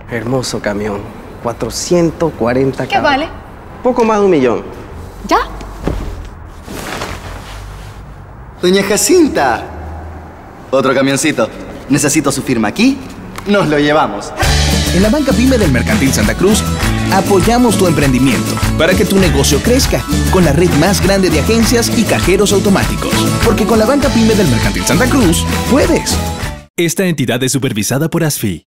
Hermoso camión. 440 ¿Qué caballos. vale? Poco más de 1.000.000. ¿Ya? Doña Jacinta. Otro camioncito. Necesito su firma aquí. Nos lo llevamos. En la Banca Pyme del Mercantil Santa Cruz, apoyamos tu emprendimiento para que tu negocio crezca con la red más grande de agencias y cajeros automáticos. Porque con la Banca Pyme del Mercantil Santa Cruz, puedes. Esta entidad es supervisada por ASFI.